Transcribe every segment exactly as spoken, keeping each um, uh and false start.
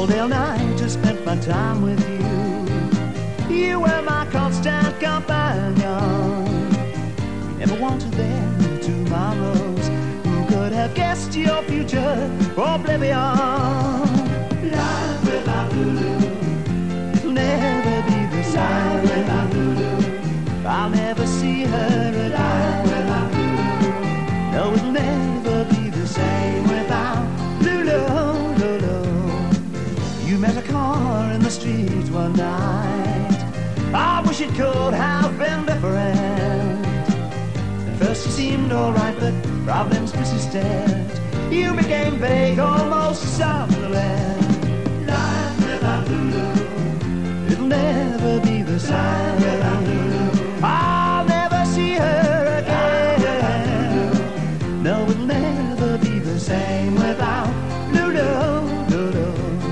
all day all night I spent my time with you. You were my constant companion. We never wanted them tomorrows. Who could have guessed your future oblivion? Life without Lulu, it'll never be the same. Life without Lulu, I'll never see her again. Life without Lulu, no, it'll never be the same without Lulu, Lulu. You met a car in the street one night. I wish it could have been different. At first you seemed alright, but problems persisted. You became vague, almost somnolent. Life without Lulu, it'll never be the same without Lulu. I'll never see her again. No, it'll never be the same without Lulu, Lulu.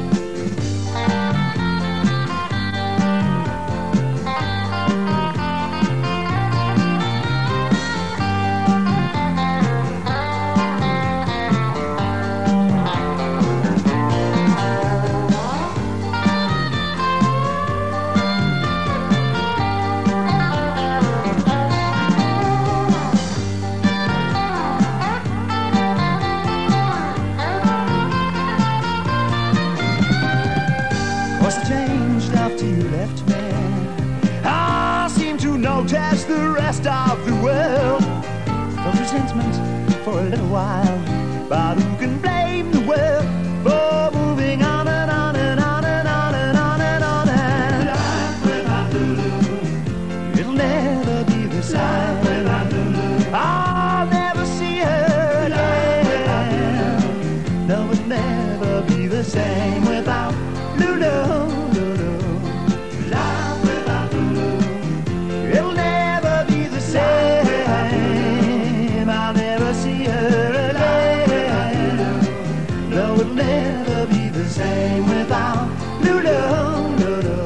What's changed after you left me? I seem to notice the rest of the world. Felt resentment for a little while, but who can blame the world for moving on and on and on and on and on and on and life without Lulu, it'll never be the same. Life without Lulu, I'll never see her again. No, it'll never be the same without Lulu, Lulu. Life without Lulu, it'll never be the same. I'll never see her again. No, it'll never be the same without Lulu, Lulu.